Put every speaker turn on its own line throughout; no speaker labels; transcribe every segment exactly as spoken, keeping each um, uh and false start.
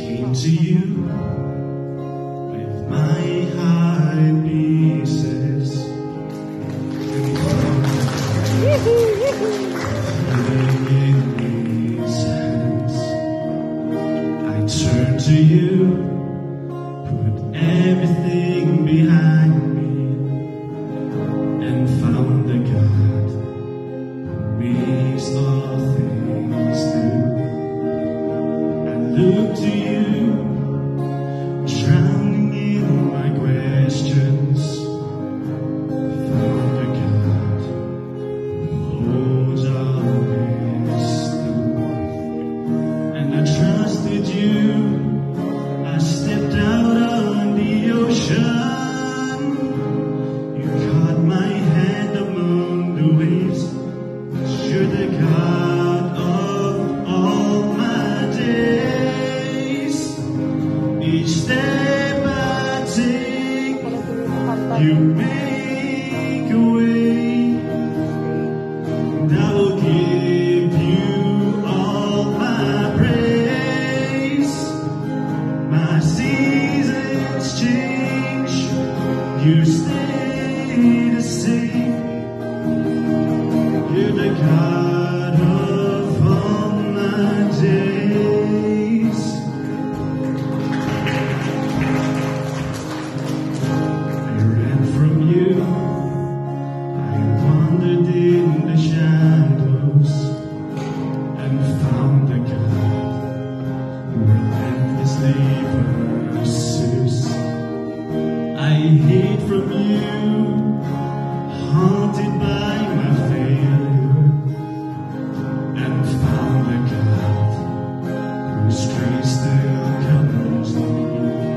came to you with my heart pieces and found in these hands. I turned to you, put everything behind me, and found the God who makes all things new. I look to you, drowning in my questions, found a God who holds always through. And I trusted you, I stepped out on the ocean. You caught my hand among the waves. You're the God of all my days. Each step I take, you make a way. And I will give you all my praise. My seasons change, you stay the same. You're the God of all my days. I ran from you, I wandered in the shadows, and found the God who relentlessly pursues. I hid from you, haunted by my failure, and found a God whose grace still covers me.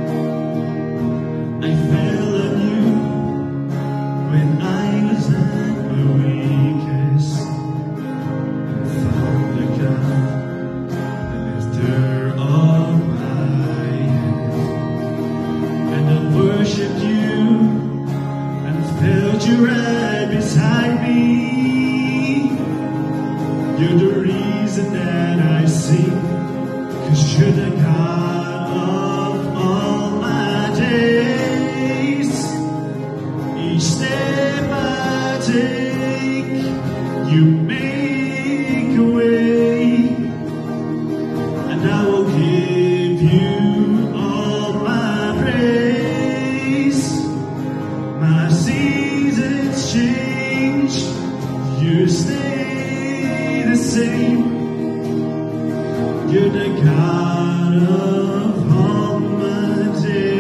I fell on you when I was at my weakest, and found a God, the lifter of my head. And I worshipped you and felt you right beside me. You're the reason that I sing, 'cause you're the God of all my days. Each step I take, you make a way, and I will give you all my praise. My seasons change, you stay the same. You're the God of all my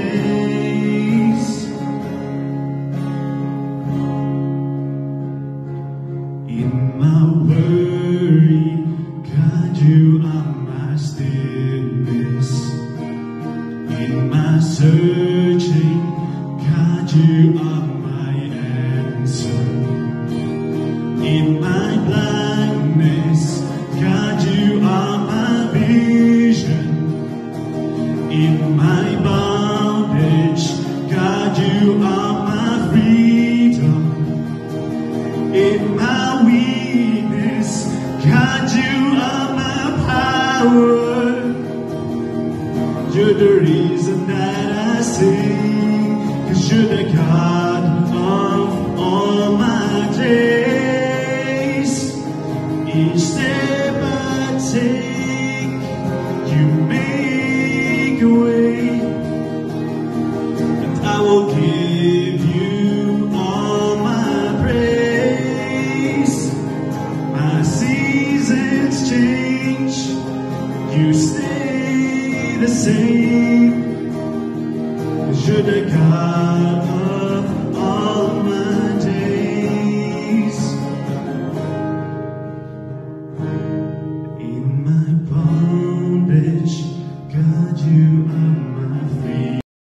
days. In my worry, God, you are my stillness. In my searching, God, you are my answer. In my blindness, God, you are my vision. In my bondage, God, you are my freedom. In my weakness, God, you are my power. You're the reason that I sing, 'cause you're the God of all my days. Each step I take, you make a way, and I will give you all my praise. My seasons change, you stay the same, 'cause you're the God of all my